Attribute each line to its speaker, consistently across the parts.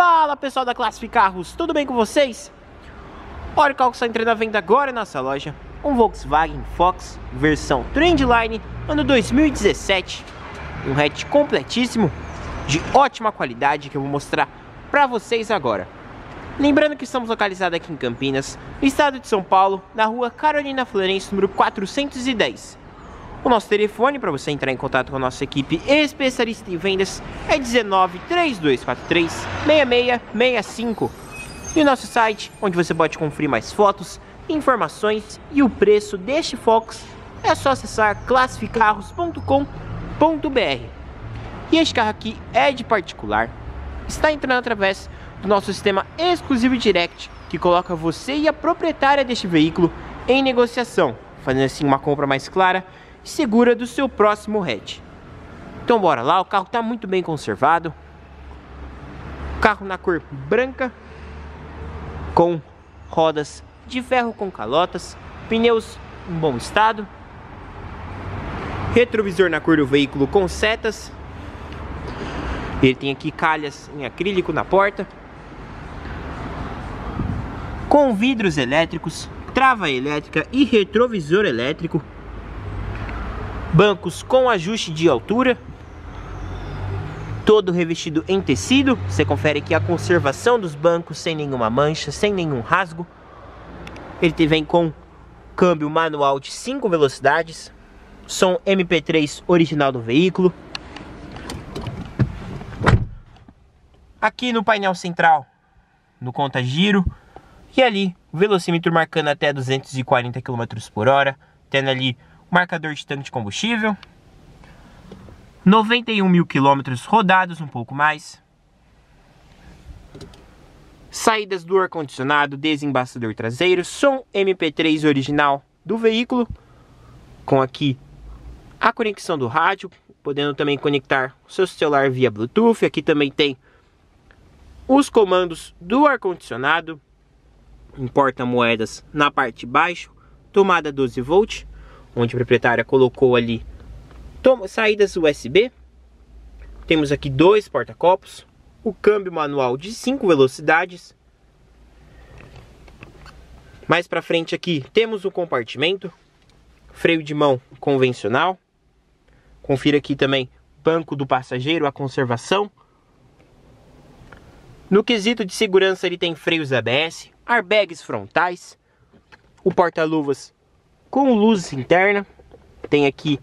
Speaker 1: Fala pessoal da Classific Carros, tudo bem com vocês? Olha o carro que está entrando à venda agora em nossa loja. Um Volkswagen Fox, versão Trendline, ano 2017. Um hatch completíssimo, de ótima qualidade, que eu vou mostrar para vocês agora. Lembrando que estamos localizados aqui em Campinas, no estado de São Paulo, na rua Carolina Florence, número 410. O nosso telefone para você entrar em contato com a nossa equipe especialista em vendas é 19 3243 6665. E o nosso site, onde você pode conferir mais fotos, informações e o preço deste Fox, é só acessar classificarros.com.br. E este carro aqui é de particular, está entrando através do nosso sistema exclusivo Direct, que coloca você e a proprietária deste veículo em negociação, fazendo assim uma compra mais clara e segura do seu próximo hatch. Então bora lá, o carro está muito bem conservado. Carro na cor branca, com rodas de ferro com calotas, pneus em bom estado, retrovisor na cor do veículo com setas. Ele tem aqui calhas em acrílico na porta, com vidros elétricos, trava elétrica e retrovisor elétrico. Bancos com ajuste de altura, todo revestido em tecido. Você confere aqui a conservação dos bancos sem nenhuma mancha, sem nenhum rasgo. Ele vem com câmbio manual de 5 velocidades, som MP3 original do veículo. Aqui no painel central, no conta-giro, e ali o velocímetro marcando até 240 km por hora, tendo ali marcador de tanque de combustível. 91 mil quilômetros rodados, um pouco mais. Saídas do ar-condicionado, desembaçador traseiro, som MP3 original do veículo, com aqui a conexão do rádio, podendo também conectar o seu celular via Bluetooth. Aqui também tem os comandos do ar-condicionado, em porta-moedas na parte de baixo, tomada 12 volt, onde a proprietária colocou ali saídas USB. Temos aqui dois porta-copos, o câmbio manual de 5 velocidades. Mais para frente aqui temos o compartimento, freio de mão convencional. Confira aqui também banco do passageiro, a conservação. No quesito de segurança, ele tem freios ABS, airbags frontais, o porta-luvas com luz interna. Tem aqui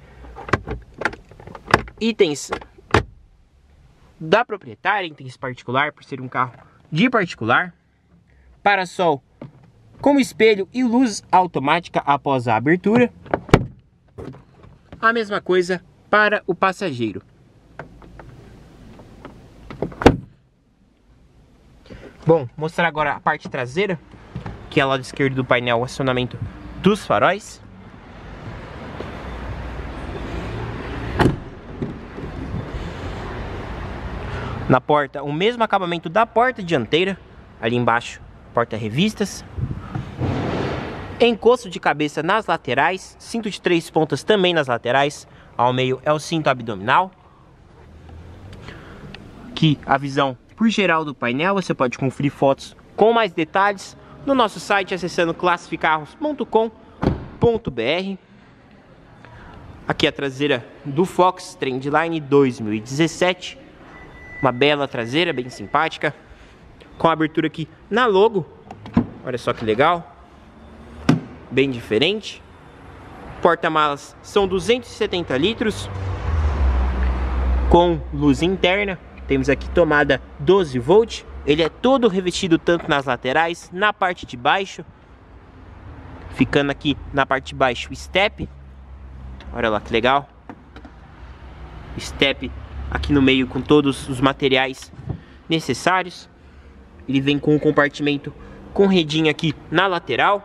Speaker 1: itens da proprietária, itens particular, por ser um carro de particular. Para-sol com espelho e luz automática após a abertura. A mesma coisa para o passageiro. Bom, mostrar agora a parte traseira, que é ao lado esquerdo do painel, o acionamento dos faróis. Na porta, o mesmo acabamento da porta dianteira. Ali embaixo, porta-revistas. Encosto de cabeça nas laterais. Cinto de 3 pontas também nas laterais. Ao meio é o cinto abdominal. Aqui a visão por geral do painel. Você pode conferir fotos com mais detalhes no nosso site, acessando classificarros.com.br. Aqui a traseira do Fox Trendline 2017. Uma bela traseira, bem simpática, com a abertura aqui na logo. Olha só que legal, bem diferente. Porta-malas são 270 litros, com luz interna. Temos aqui tomada 12 volt. Ele é todo revestido tanto nas laterais, na parte de baixo. Ficando aqui na parte de baixo, step. Olha lá que legal. Step aqui no meio com todos os materiais necessários. Ele vem com um compartimento com redinha aqui na lateral.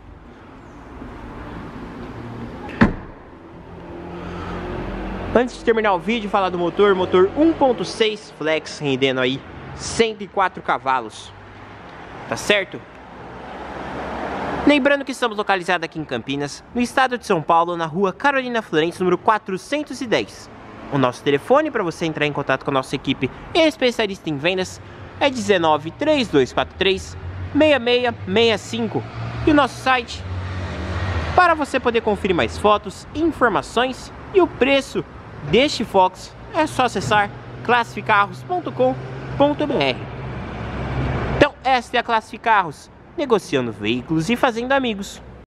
Speaker 1: Antes de terminar o vídeo, falar do motor 1.6 flex, rendendo aí 104 cavalos. Tá certo? Lembrando que estamos localizados aqui em Campinas, no estado de São Paulo, na rua Carolina Florence, número 410. O nosso telefone para você entrar em contato com a nossa equipe especialista em vendas é 19 3243 6665 e o nosso site, para você poder conferir mais fotos, informações e o preço deste Fox, é só acessar classificarros.com.br. Então esta é a Classificarros, negociando veículos e fazendo amigos.